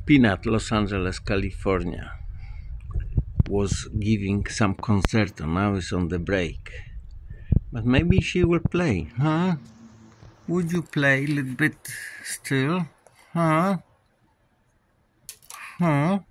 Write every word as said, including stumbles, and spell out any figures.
Peanut, Los Angeles, California, was giving some concerto. Now is on the break. But maybe she will play, huh? Would you play a little bit still? Huh? Huh?